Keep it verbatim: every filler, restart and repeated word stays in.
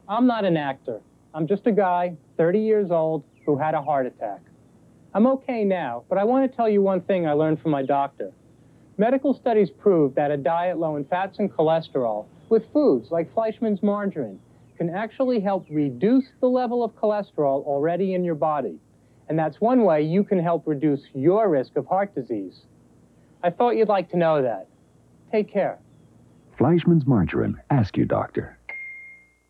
I'm not an actor. I'm just a guy, thirty years old, who had a heart attack. I'm okay now, but I want to tell you one thing I learned from my doctor. Medical studies prove that a diet low in fats and cholesterol, with foods like Fleischmanns margarine, can actually help reduce the level of cholesterol already in your body. And that's one way you can help reduce your risk of heart disease. I thought you'd like to know that. Take care. Fleischmann's margarine. Ask your doctor.